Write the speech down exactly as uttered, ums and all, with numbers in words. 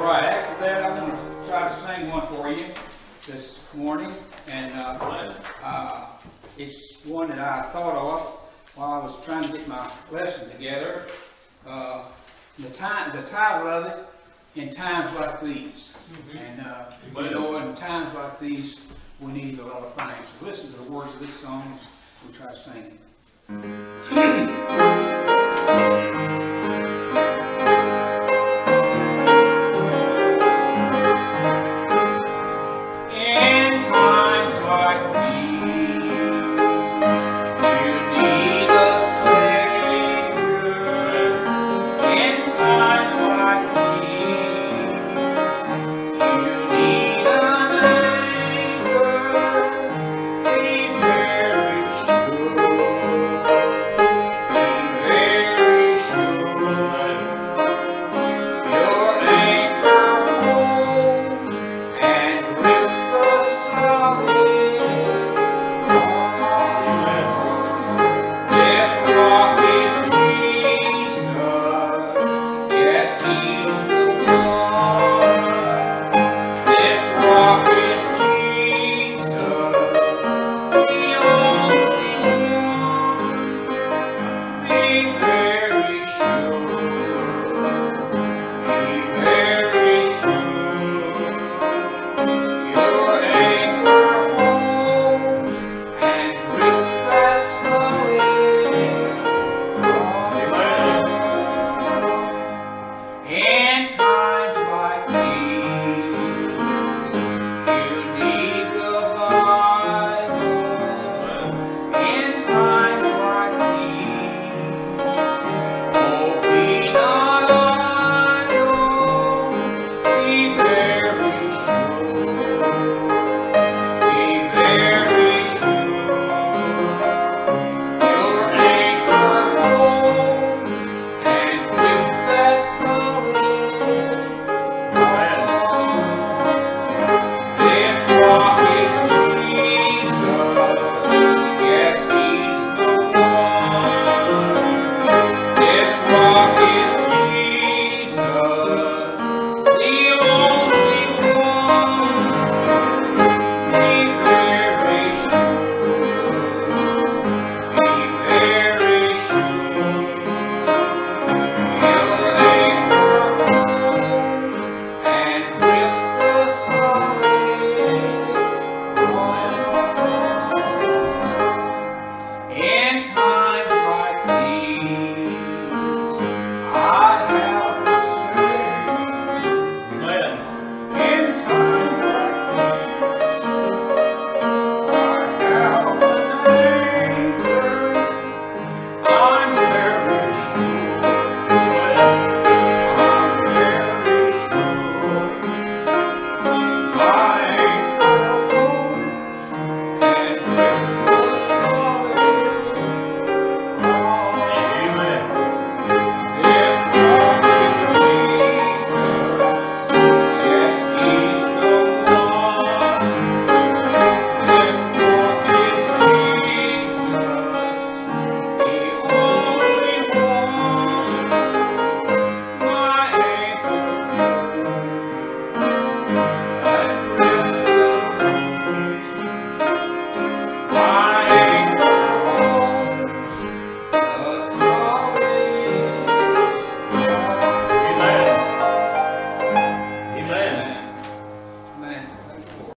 right, after that, I want to try to sing one for you this morning, and uh, uh, it's one that I thought of while I was trying to get my lesson together. Uh, the, time, the title of it, In Times Like These. Mm-hmm. And uh, you know, in times like these, we need a lot of things. So listen to the words of this song as we try to sing it.